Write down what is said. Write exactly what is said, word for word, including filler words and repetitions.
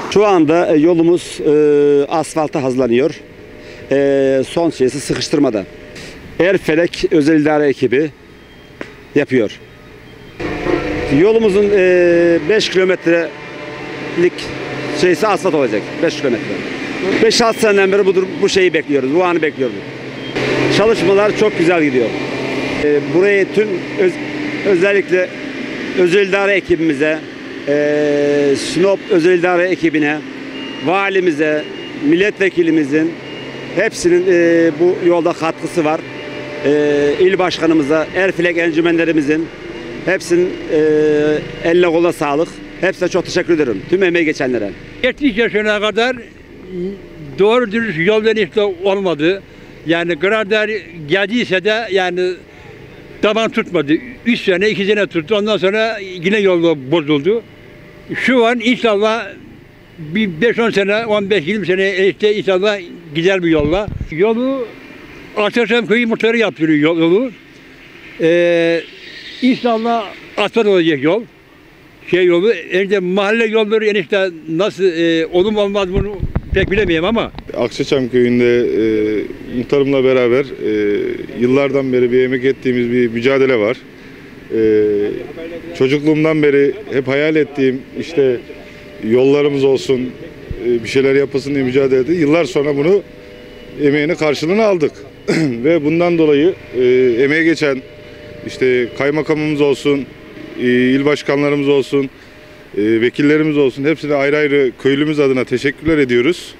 Şu anda yolumuz e, asfalta hazırlanıyor. E, son şeysi sıkıştırmada. Erfelek Özel İdare Ekibi yapıyor. Yolumuzun e, beş kilometrelik şeysi asfalt olacak. beş kilometre. beş altı seneden beri bu, bu şeyi bekliyoruz. Bu anı bekliyoruz. Çalışmalar çok güzel gidiyor. E, burayı tüm öz, özellikle Özel İdare ekibimize, e, Sinop Özel İdare ekibine, valimize, milletvekilimizin hepsinin e, bu yolda katkısı var. E, il başkanımıza, Erfelek encümenlerimizin hepsinin e, eline kola sağlık. Hepsine çok teşekkür ederim. Tüm emeği geçenlere. yetmiş yaşına kadar doğru dürüst yol işte olmadı. Yani karar geldiyse de yani taban tutmadı. Üç sene, iki sene tuttu. Ondan sonra yine yol bozuldu. Şu an inşallah bir beş on sene, on beş yirmi sene işte inşallah gider bir yolla. Yolu Ataşem Köyü muhtarı yaptırıyor yolu. Ee, inşallah asfalt olacak yol. Şey yolu, enişte mahalle yolları enişte nasıl e, olur mu olmaz bunu pek bilemiyorum ama. Akçaçam Köyü'nde e, muhtarımla beraber e, yıllardan beri bir emek ettiğimiz bir mücadele var. E, çocukluğumdan beri hep hayal ettiğim işte yollarımız olsun, e, bir şeyler yapılsın diye mücadele ettik. Yıllar sonra bunu emeğini karşılığını aldık. Ve bundan dolayı e, emeğe geçen işte kaymakamımız olsun, e, il başkanlarımız olsun, e, vekillerimiz olsun hepsine ayrı ayrı köylümüz adına teşekkürler ediyoruz.